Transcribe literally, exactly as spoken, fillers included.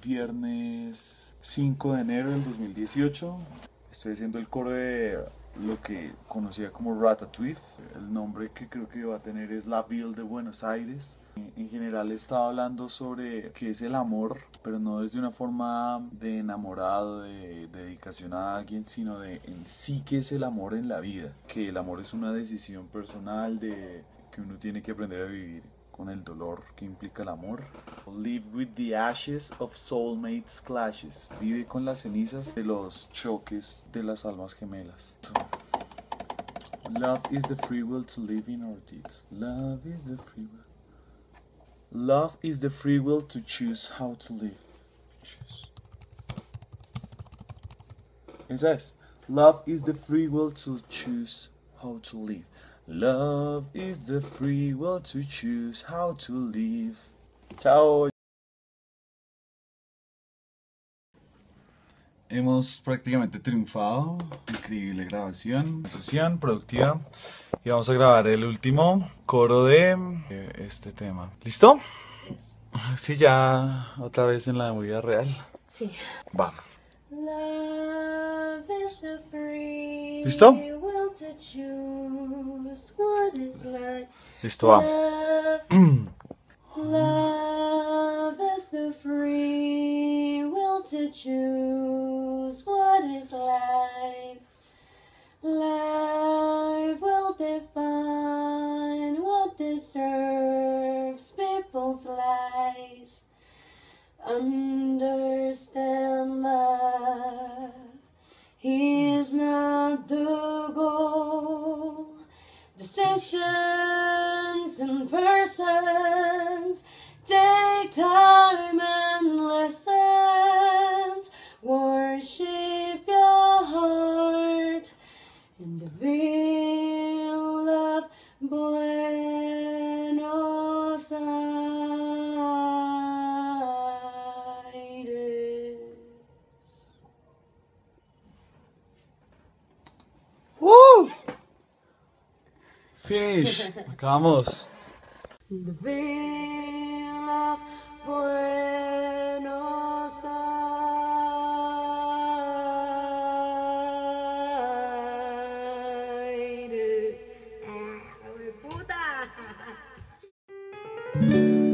viernes cinco de enero del dos mil dieciocho. Estoy haciendo el coro de lo que conocía como Ratatouille. El nombre que creo que va a tener es La Ville de Buenos Aires. En general estaba hablando sobre qué es el amor, pero no desde una forma de enamorado, de dedicación a alguien, sino de en sí qué es el amor en la vida. Que el amor es una decisión personal de que uno tiene que aprender a vivir con el dolor que implica el amor. Live with the ashes of soulmates clashes. Vive con las cenizas de los choques de las almas gemelas. Love is the free will to live in our deeds. Love is the free will. Love is the free will to choose how to live. Choose. Esa es. Love is the free will to choose how to live. Love is the free will to choose how to live. Chao. Hemos prácticamente triunfado. Increíble grabación, sesión productiva. Y vamos a grabar el último coro de eh, este tema. ¿Listo? Yes. Sí, ya otra vez en la vida real. Sí. Va. Love is the free ¿Listo? will to choose what is life. Listo, va. Love, love is the free will to choose what is life. Life will define what deserves people's lives. Understand love is not the goal. Decisions and persons take time and lessons. Worship your heart in the veil of Buenos Aires. ¡Woo! Finish. Acabamos. In the veil of Buenos Aires. ¡Ah, puta!